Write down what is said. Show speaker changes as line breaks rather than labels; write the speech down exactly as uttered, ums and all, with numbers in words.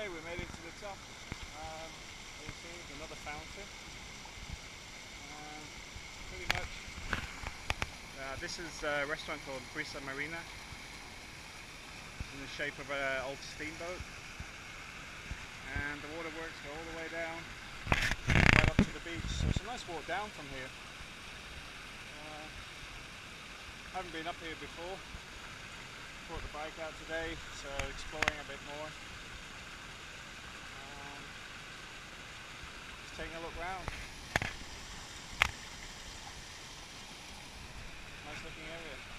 Okay, we made it to the top. Um, you see, there's another fountain. Um, pretty much. Uh, this is a restaurant called Brisa Marina. It's in the shape of an old steamboat. And the waterworks go all the way down, right up to the beach. So it's a nice walk down from here. Uh, haven't been up here before. Brought the bike out today, so exploring a bit more. Um, just taking a look round. Nice looking area.